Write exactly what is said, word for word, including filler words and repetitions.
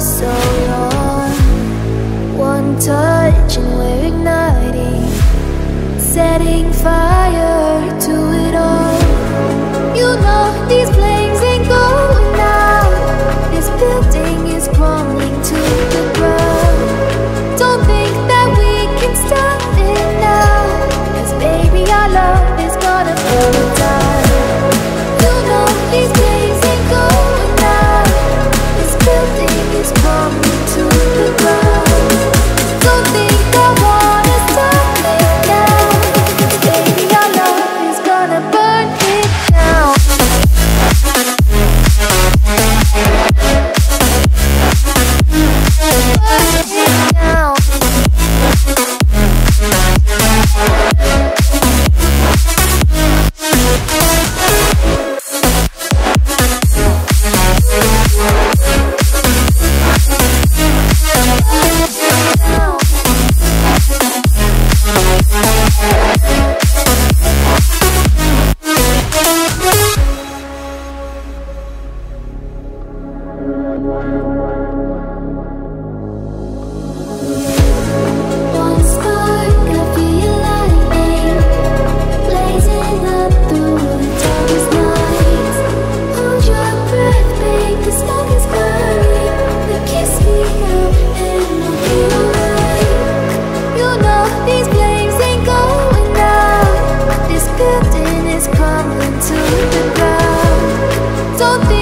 so long. One touch and we're igniting, setting fire to it all. You know these flames ain't going out. This building is crumbling to the ground. Don't think that we can stop it now, 'cause baby our love is gonna burn it down. You know these flames ain't going out. This building is crumbling to the ground. Don't think I wanna stop it now, 'cause baby our love is gonna burn it down. One spark, I feel lightning blazing up through the darkest nights. Hold your breath, babe, the smoke is burning. But kiss me out and I'll be alright. You know these flames ain't going out. This building is crumbling to the ground. Don't think